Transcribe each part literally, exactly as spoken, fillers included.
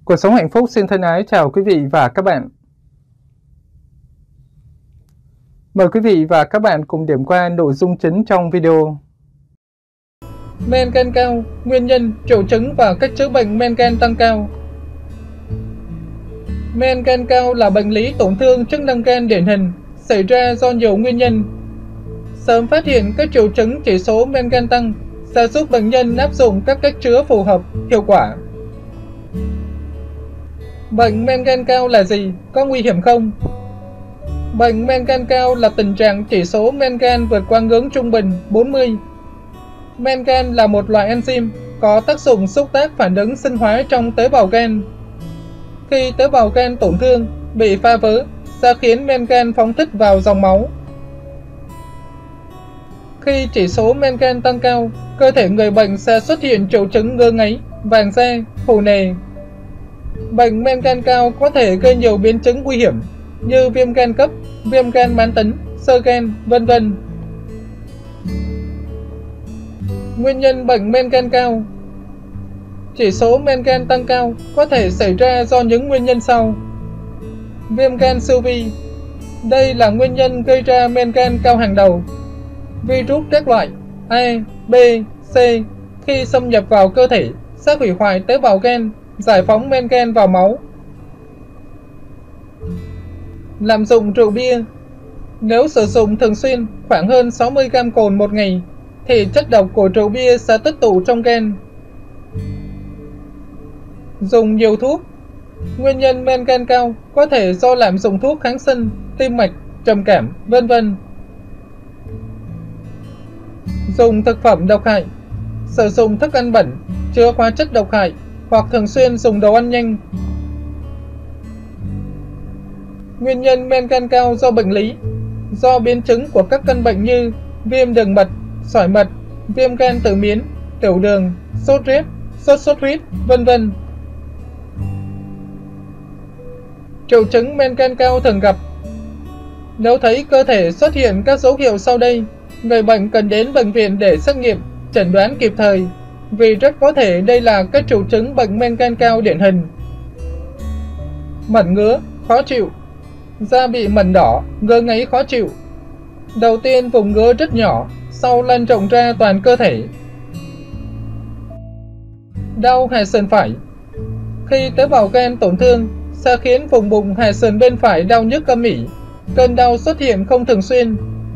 Cuộc sống hạnh phúc xin thân ái chào quý vị và các bạn. Mời quý vị và các bạn cùng điểm qua nội dung chính trong video. Men gan cao, nguyên nhân, triệu chứng và cách chữa bệnh men gan tăng cao. Men gan cao là bệnh lý tổn thương chức năng gan điển hình, xảy ra do nhiều nguyên nhân. Sớm phát hiện các triệu chứng chỉ số men gan tăng sẽ giúp bệnh nhân áp dụng các cách chữa phù hợp, hiệu quả. Bệnh men gan cao là gì? Có nguy hiểm không? Bệnh men gan cao là tình trạng chỉ số men gan vượt qua ngưỡng trung bình bốn mươi. Men gan là một loại enzyme có tác dụng xúc tác phản ứng sinh hóa trong tế bào gan. Khi tế bào gan tổn thương, bị phá vỡ, sẽ khiến men gan phóng thích vào dòng máu. Khi chỉ số men gan tăng cao, cơ thể người bệnh sẽ xuất hiện triệu chứng ngứa ngáy, vàng da, phù nề. Bệnh men gan cao có thể gây nhiều biến chứng nguy hiểm như viêm gan cấp, viêm gan mãn tính, xơ gan, vân vân. Nguyên nhân bệnh men gan cao. Chỉ số men gan tăng cao có thể xảy ra do những nguyên nhân sau. Viêm gan siêu vi. Đây là nguyên nhân gây ra men gan cao hàng đầu. Virus các loại A, B, C khi xâm nhập vào cơ thể sẽ hủy hoại tế bào gan, giải phóng men gan vào máu. Lạm dụng rượu bia. Nếu sử dụng thường xuyên khoảng hơn sáu mươi gam cồn một ngày thì chất độc của rượu bia sẽ tích tụ trong gan. Dùng nhiều thuốc. Nguyên nhân men gan cao có thể do lạm dụng thuốc kháng sinh, tim mạch, trầm cảm, vân vân. Dùng thực phẩm độc hại. Sử dụng thức ăn bẩn chứa hóa chất độc hại hoặc thường xuyên dùng đồ ăn nhanh. Nguyên nhân men gan cao do bệnh lý. Do biến chứng của các căn bệnh như viêm đường mật, sỏi mật, viêm gan tự miến, tiểu đường, sốt rét, sốt xuất huyết, vân vân. Triệu chứng men gan cao thường gặp. Nếu thấy cơ thể xuất hiện các dấu hiệu sau đây, người bệnh cần đến bệnh viện để xét nghiệm, chẩn đoán kịp thời, vì rất có thể đây là các triệu chứng bệnh men gan cao điển hình. Mẩn ngứa, khó chịu. Da bị mẩn đỏ, ngứa ngáy khó chịu. Đầu tiên vùng ngứa rất nhỏ, sau lan rộng ra toàn cơ thể. Đau hạ sườn phải. Khi tế bào gan tổn thương sẽ khiến vùng bụng hạ sườn bên phải đau nhức âm ỉ. Cơn đau xuất hiện không thường xuyên.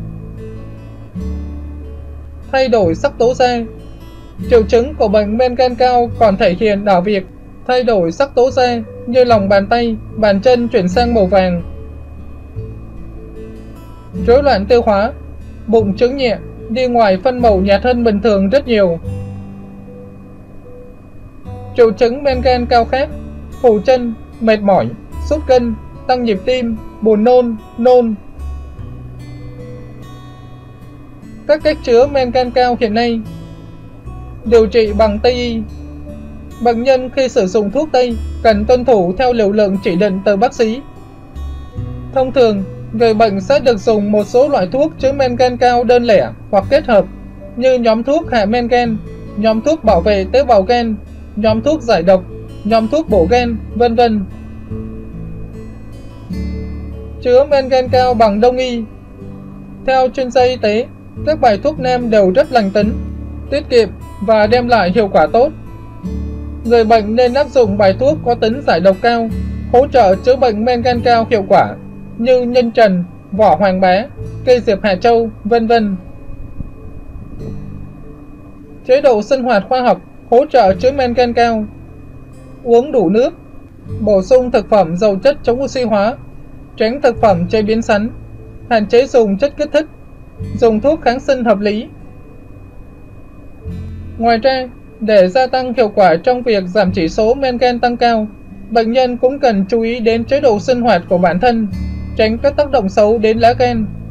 Thay đổi sắc tố da. Triệu chứng của bệnh men gan cao còn thể hiện ở việc thay đổi sắc tố da như lòng bàn tay, bàn chân chuyển sang màu vàng. Rối loạn tiêu hóa. Bụng trướng nhẹ, đi ngoài phân màu nhạt hơn bình thường rất nhiều. Triệu chứng men gan cao khác: phù chân, mệt mỏi, sút cân, tăng nhịp tim, buồn nôn, nôn. Các cách chữa men gan cao hiện nay. Điều trị bằng Tây y. Bệnh nhân khi sử dụng thuốc Tây cần tuân thủ theo liều lượng chỉ định từ bác sĩ. Thông thường, người bệnh sẽ được dùng một số loại thuốc chữa men gan cao đơn lẻ hoặc kết hợp như nhóm thuốc hạ men gan, nhóm thuốc bảo vệ tế bào gan, nhóm thuốc giải độc, nhóm thuốc bổ gan, vân vân. Chữa men gan cao bằng Đông y. Theo chuyên gia y tế, các bài thuốc nam đều rất lành tính, tiết kiệm và đem lại hiệu quả tốt. Người bệnh nên áp dụng bài thuốc có tính giải độc cao, hỗ trợ chữa bệnh men gan cao hiệu quả như nhân trần, vỏ hoàng bá, cây diệp Hạ Châu, vân vân. Chế độ sinh hoạt khoa học hỗ trợ chữa men gan cao. Uống đủ nước, bổ sung thực phẩm giàu chất chống oxy hóa, tránh thực phẩm chế biến sẵn, hạn chế dùng chất kích thích, dùng thuốc kháng sinh hợp lý. Ngoài ra, để gia tăng hiệu quả trong việc giảm chỉ số men gan tăng cao, bệnh nhân cũng cần chú ý đến chế độ sinh hoạt của bản thân, tránh các tác động xấu đến lá gan